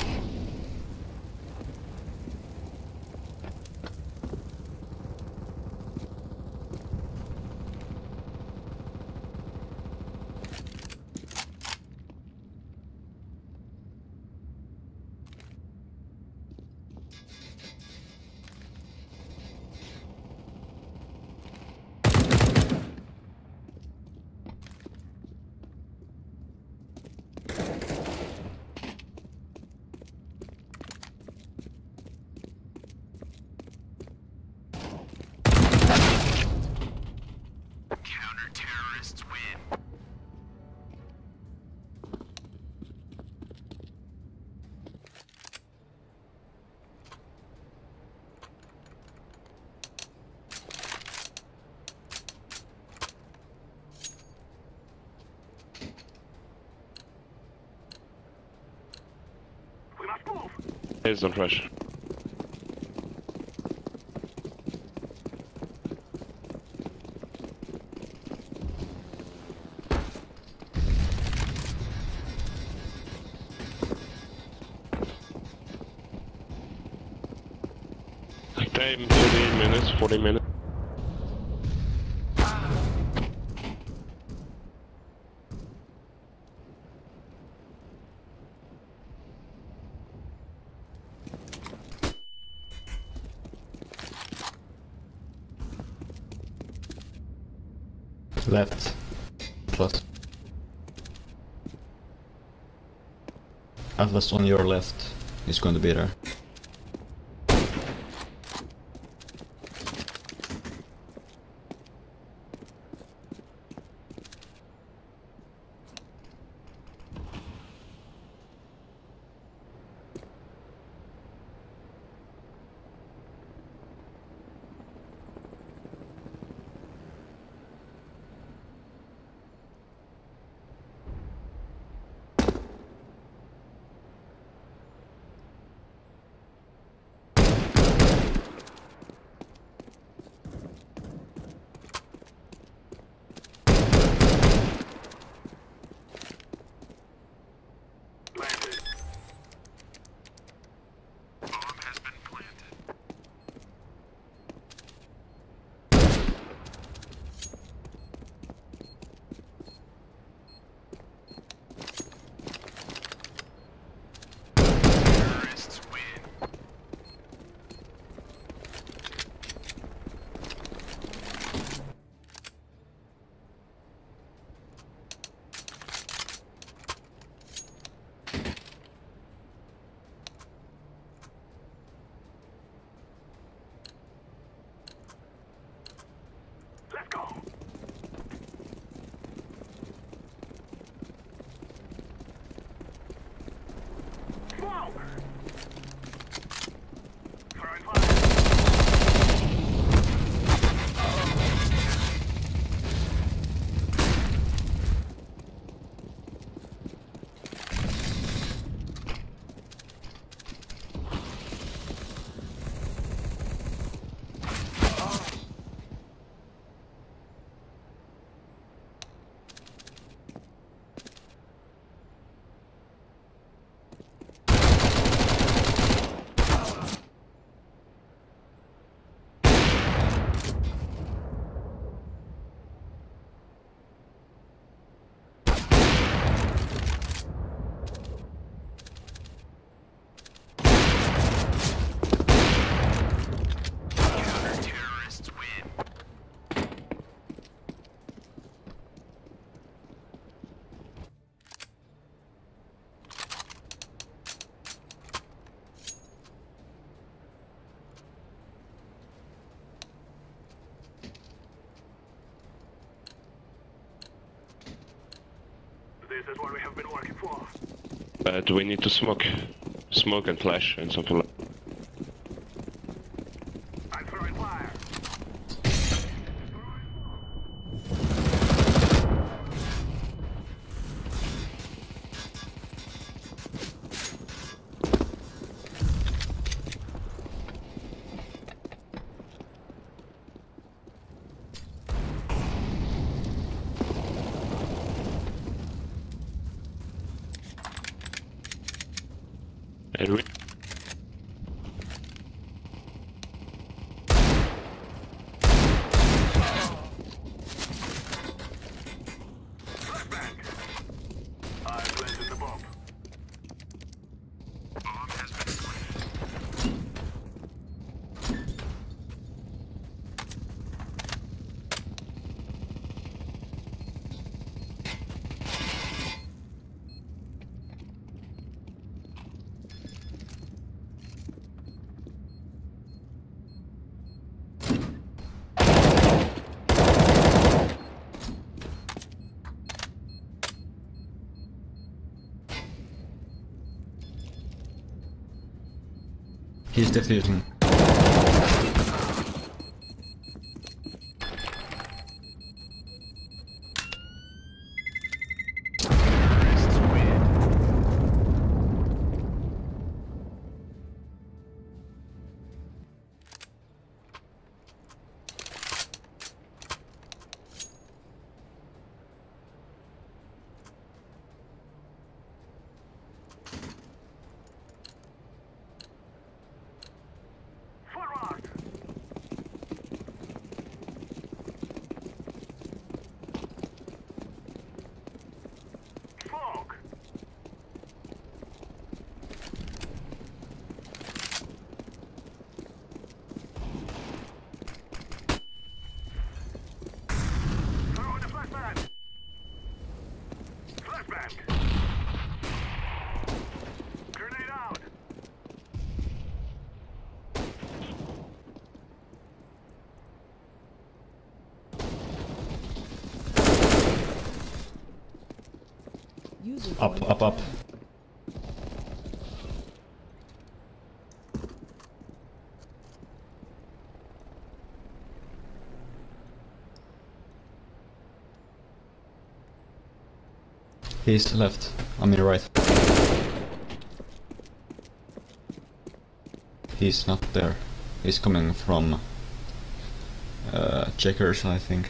Counter-terrorists win. We must move. Please don't rush. Time forty minutes, forty minutes. Left. Plus. Atlas on your left is going to be there. This is what we have been working for. But we need to smoke. Smoke and flash and something like that. I'm throwing fire. And we I've planted the bomb. Bomb has been planted. He's defusing. Up, up, up. He's left. I mean right. He's not there. He's coming from uh, Checkers, I think.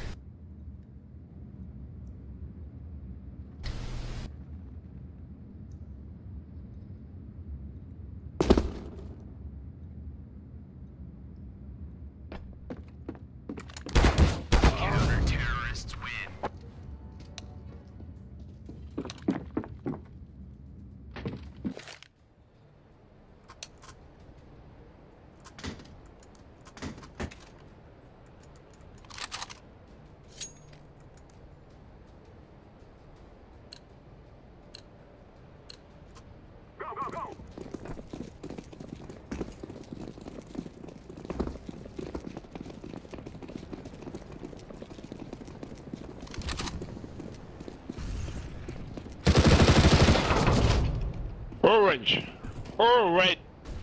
Orange! All right!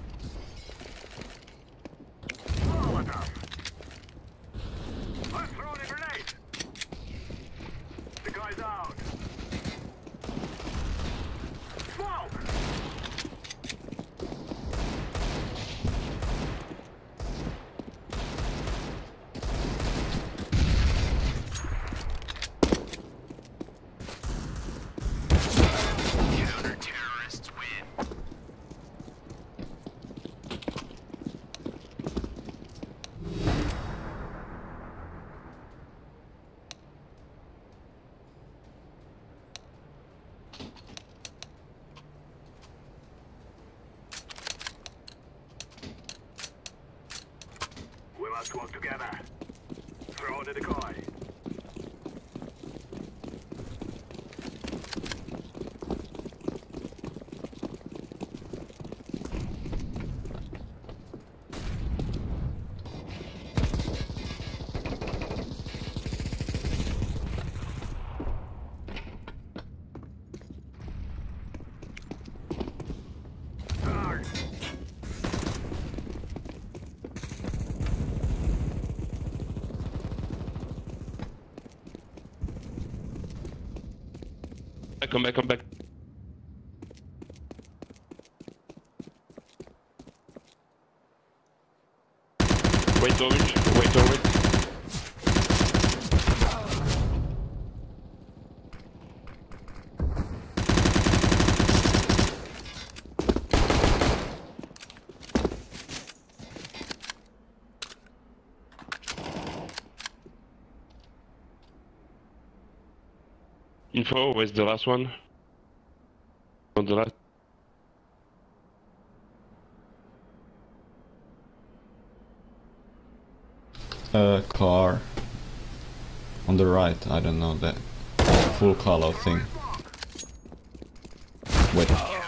Let's throw in a grenade! The guy's out! Smoke! Counter-terrorists win. We must work together. Throw the decoy. Guard. Come back, come back. Wait, orange. Wait, orange. Info, where's the last one? On the last. Uh, car. On the right, I don't know that full color thing. Wait.